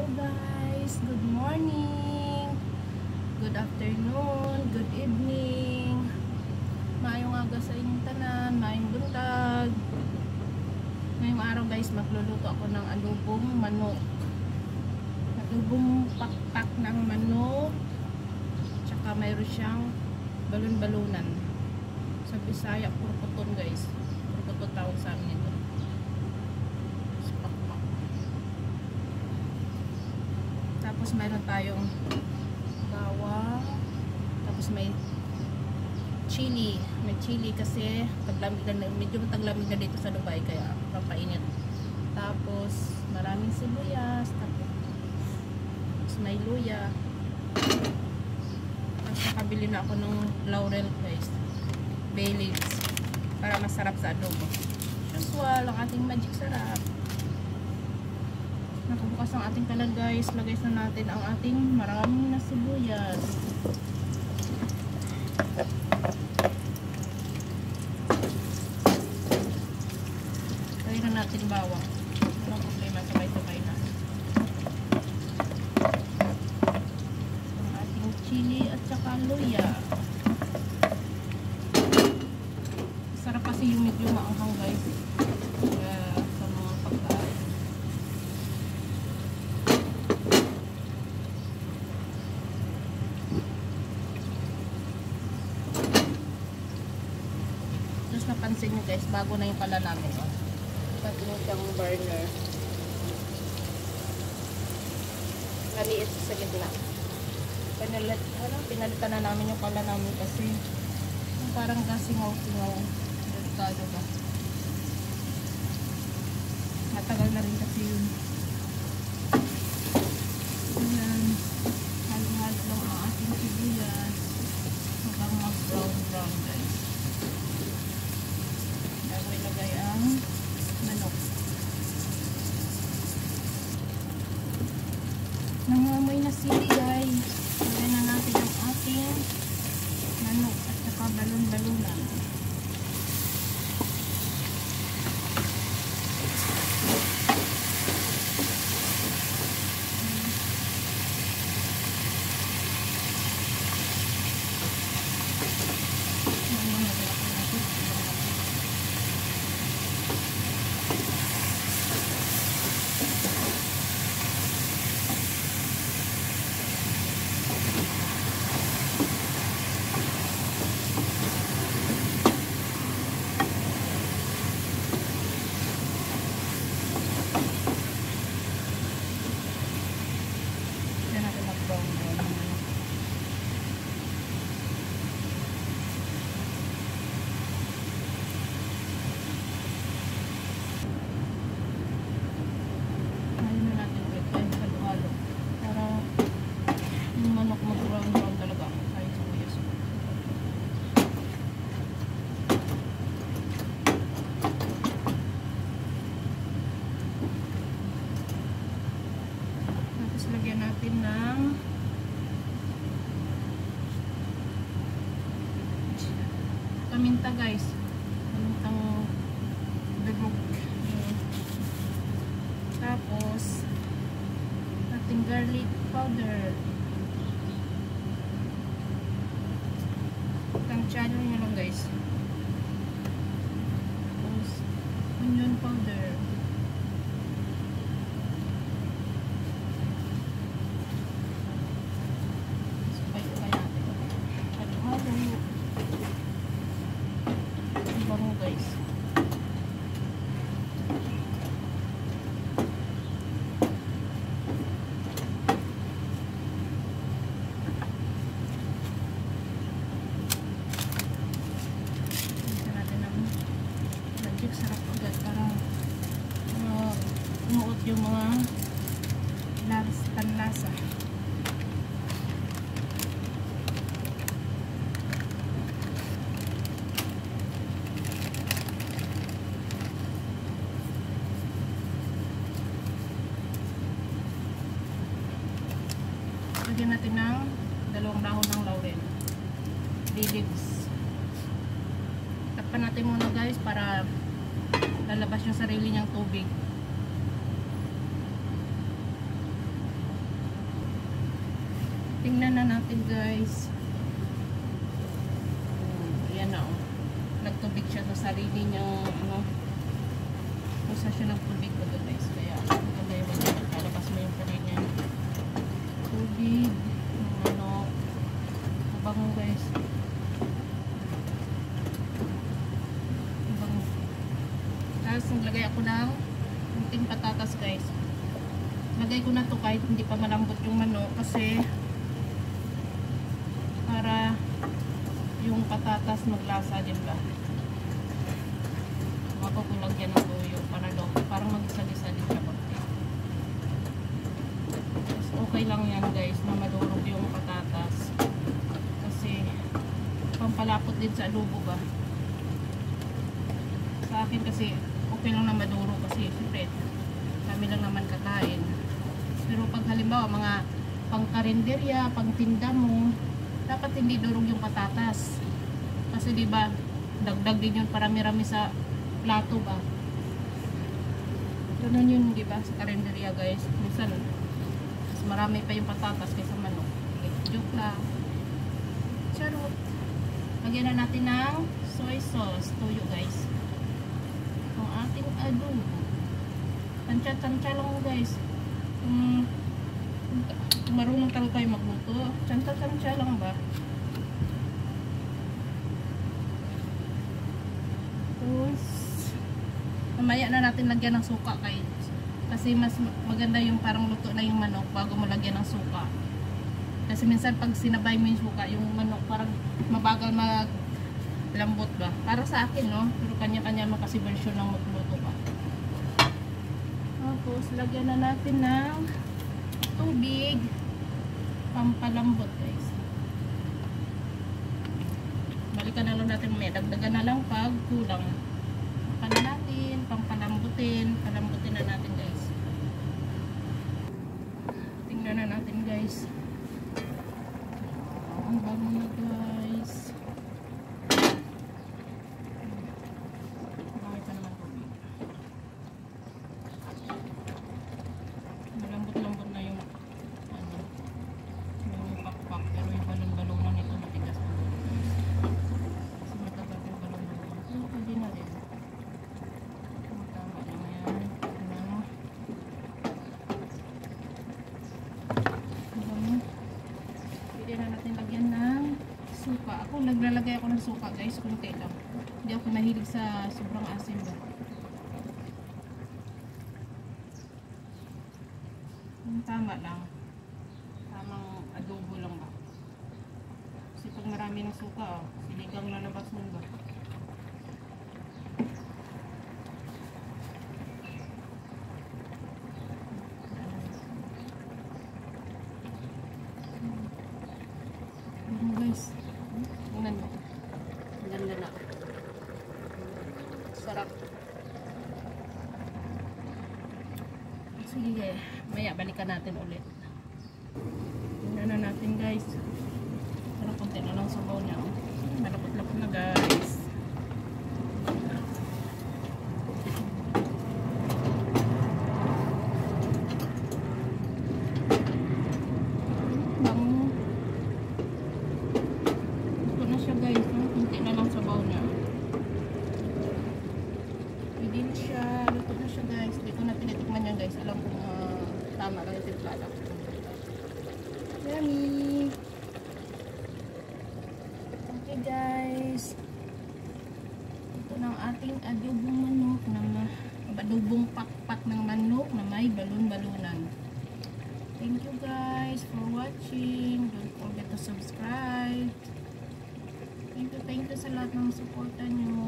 Hello guys, good morning, good afternoon, good evening, maayong aga sa inyong tanan, maayong buntag. Ngayong araw guys, magluluto ako ng adobong manok, adobong pakpak ng manok, tsaka mayroon siyang balon-balunan. Sa Bisaya, purputon guys, purputon tawag sa amin ito. Tapos mayroon tayong bawang, tapos may chili. May chili kasi taglamig na, medyo taglamig na dito sa Dubai kaya pampainit. Tapos maraming sibuyas, tapos may luya. Tapos nakabili na ako ng laurel guys, bay leaves, para masarap sa adobo. Usual, ang ating magic sarap. Nakabukas ang ating kalan guys, lagay na natin ang ating maraming na sibuyas. Lagay na natin bawang, walang problema, sabay-sabay na. Ang ating chili at saka luya. Sarap kasi yung medyo maanghang guys sa mga pagkain. Tapos napansin nyo guys, bago na yung pala namin. Pati nyo siyang burner. Naliit sa gitna. Pinalitan na namin yung pala namin kasi parang kasingaw-singaw. Delikado ba? Matagal na rin kasi yun. Ayan. Halo-halo lang ang ating sibuyas. Hanggang mag-brown-brown guys. Bago ilagay ang manok. Nangamoy na sili guys. Lagay na natin ang ating manok at saka balon-balunan. Lagyan natin ng paminta guys, pamintang dagog. Tapos ating garlic powder, tansyahan nyo lang guys. Tapos onion powder, guys. Isa natin ang magic sarap agad para umuot yung mga panlasa. Lagyan natin ng 2 dahon ng laurel, bay leaves. Takpan natin muna guys para lalabas yung sarili niyang tubig. Tingnan na natin guys. Ayan na oh. Nagtubig siya sa sarili niyang ano. Kusa siya nagtubig ko guys. Kaya maganda yung mga kalabas mo yung sarili niya. Tubig. Ano. Mabango guys. Mabango. Tapos naglagay ako ng kunting patatas guys. Lagay ko na to kahit hindi pa malambot yung manok kasi para yung patatas maglasa din ba. Makukulagyan ng toyo para daw parang mag-isa-isa din siya konti. Okay lang yan guys na madurog yung patatas kasi pampalapot din sa adobo ba. Sa akin kasi okay lang na madurog kasi siyempre kami lang naman kakain. Pero pag halimbawa mga pang karinderya, pang tinda mo, dapat hindi durog yung patatas. Kasi di ba dagdag din yun parami-rami sa plato ba. Ganun yun di ba sa karinderya guys. Minsan mas marami pa yung patatas kaysa manok. Okay, joke lang. Charot. Lagyan na natin ng soy sauce, toyo guys. Ang ating adobo. Tansya-tansya lang guys. Marunong talaga kayo magluto. Tansya-tansya lang ba? Tapos mamaya na natin lagyan ng suka kasi mas maganda yung parang luto na yung manok bago mo lagyan ng suka. Kasi minsan pag sinabay mo yung suka, yung manok parang mabagal maglambot ba. Para sa akin no, pero kanya-kanya makasi version ng magluto ba. Tapos lagyan na natin ng tubig pampalambot guys. Balikan na lang natin mamaya, dagdagan na lang pag kulang. Pampala natin, pampalambutin na natin guys. Tingnan na natin guys. Ang bago na guys. Bakit pa naman tubig? Malambot-lambot na yung ano, yung pakpak, pero yung balon-balonan nito matigas na guys. Kasi matagal yung balon-balonan. Pero pwede na rin. Tama lang yan. Ano? Pwede na natin lagyan ng suka. Ako naglalagay ako ng suka guys, kunti lang. Hindi ako mahilig sa sobrang asin ba. Tama lang. Tamang adobo lang ba. Kasi pag marami ng suka, sinigang lalabas nun ba. Guys, tingnan mo. Ang ganda na. Sarap. Sige, maya balikan natin ulit. Tingnan na natin guys. Parang konti na lang sabaw niya. Malapot-lapot na guys. Ito na siya guys. Konti na lang sabaw niya. Pwede na siya. Luto na siya guys. Dito na tinitikman yan guys. Alam kong tama lang yung timplada. Yummy! Okay guys. Ito na ang ating adobong manok na adobong pakpak ng manok na may balon-balunan. Thank you guys for watching. Don't forget to subscribe. Thank you sa lahat ng supportan nyo.